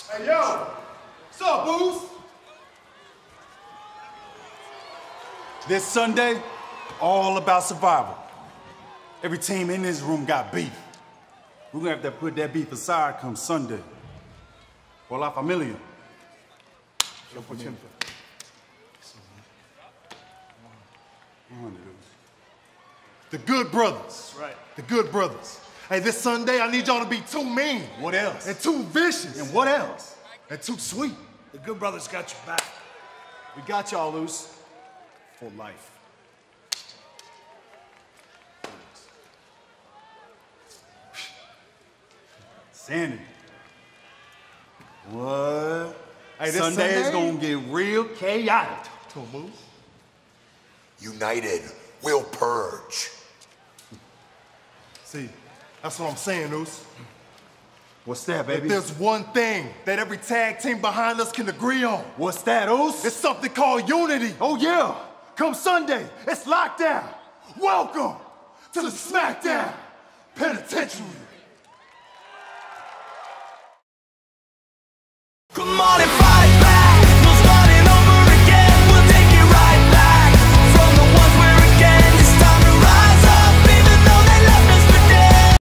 Hey, yo! What's up, Booze? This Sunday, all about survival. Every team in this room got beef. We're gonna have to put that beef aside come Sunday. For La Familia. The Good Brothers. That's right. The Good Brothers. Hey, this Sunday, I need y'all to be too mean. What else? And too vicious. And what else? And too sweet. The Good Brothers got your back. We got y'all loose. For life. Sanity. What? Hey, this Sunday is Sunday? gonna get real chaotic. Come on, Moose. United, we'll purge. See, that's what I'm saying, Oos. What's that, If baby? there's one thing that every tag team behind us can agree on, What's that, Oos? it's something called unity. Oh, yeah. Come Sunday, it's lockdown. Welcome to the SmackDown Penitentiary.